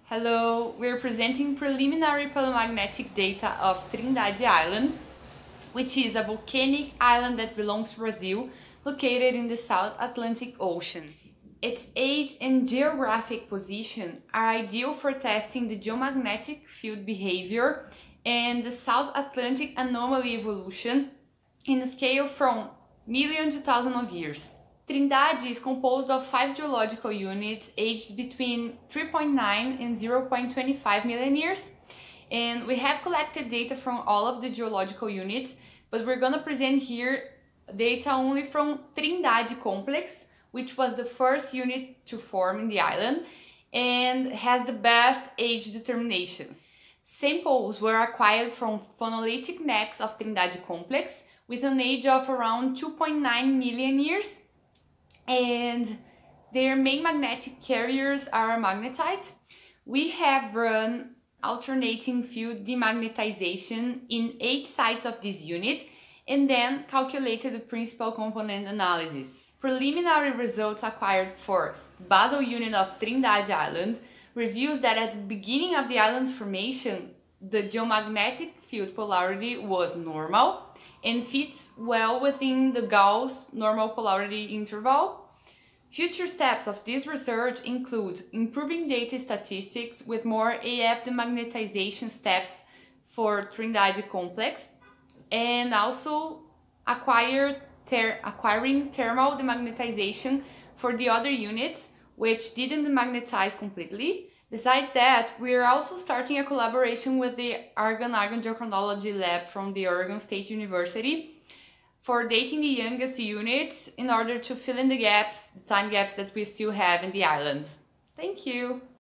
Hello, we're presenting preliminary paleo-magnetic data of Trindade Island, which is a volcanic island that belongs to Brazil, located in the South Atlantic Ocean. Its age and geographic position are ideal for testing the geomagnetic field behavior and the South Atlantic anomaly evolution in a scale from millions to thousands of years. Trindade is composed of 5 geological units aged between 3.9 and 0.25 million years, and we have collected data from all of the geological units, but we're gonna present here data only from Trindade complex, which was the first unit to form in the island and has the best age determinations. Samples were acquired from phonolytic necks of Trindade complex with an age of around 2.9 million years, and their main magnetic carriers are magnetite. We have run alternating field demagnetization in 8 sites of this unit and then calculated the principal component analysis. Preliminary results acquired for basal unit of Trindade Island reveals that at the beginning of the island's formation, the geomagnetic field polarity was normal and fits well within the Gauss normal polarity interval. Future steps of this research include improving data statistics with more AF demagnetization steps for Trindade complex, and also acquiring thermal demagnetization for the other units which didn't demagnetize completely. Besides that, we are also starting a collaboration with the Argon Geochronology Lab from the Oregon State University for dating the youngest units in order to fill in the gaps, the time gaps that we still have in the island. Thank you!